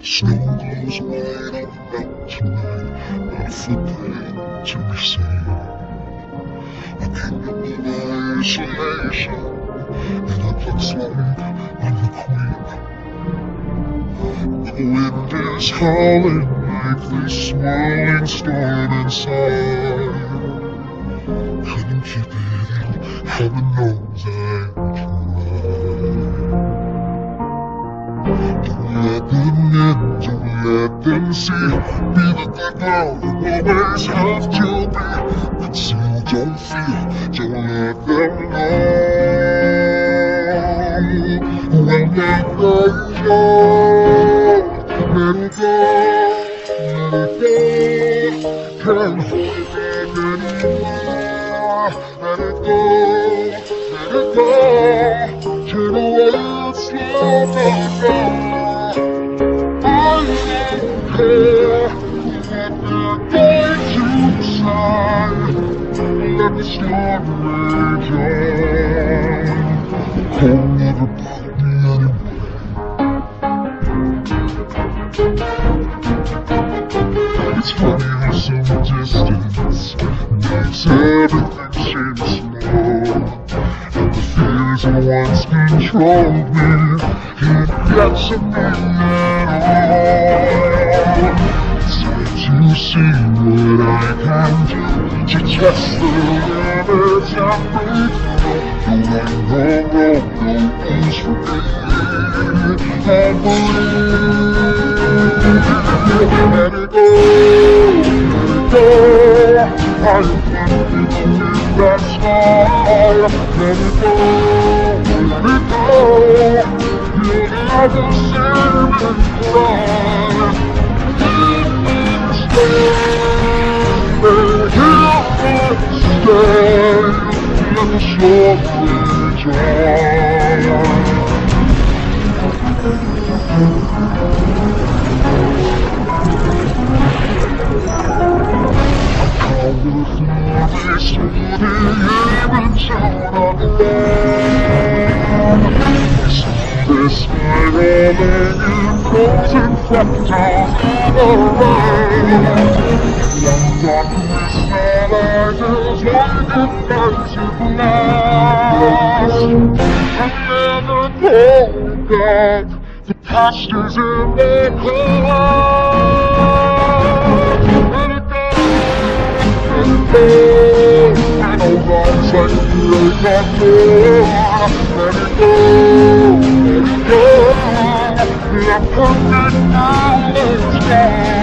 Snow goes white on the mountain tonight, not a footprint to be seen. A kingdom of isolation, and I pluck smoke on the queen. The wind is howling like this swirling storm inside. Couldn't keep it in, heaven knows I tried. Let them in, don't let them see. Be the good girl you always have to be. Conceal, don't feel, don't let them know. When they go, let it go, can't hold it anymore. Let it go, turn away, slow down. Let the storm rage on. Cold never bothered me anyway. It's funny how some distance makes everything seem slow. And the fears that once controlled me can't get to me at all. To see what I can do to test the limits I break through. No rules for me. I believe. Let it go, I am planted in that sky. Let it go, you'll never see me cry. Let the storm rage on. I will through this even soon on the land. This spiraling in frozen fractals around. One dark crystallizes like a thousand last. I'm never going back. The past is in the past. Let it go. I know wrongs like a break on door. Let it go. Let it go. The perfect now is gone.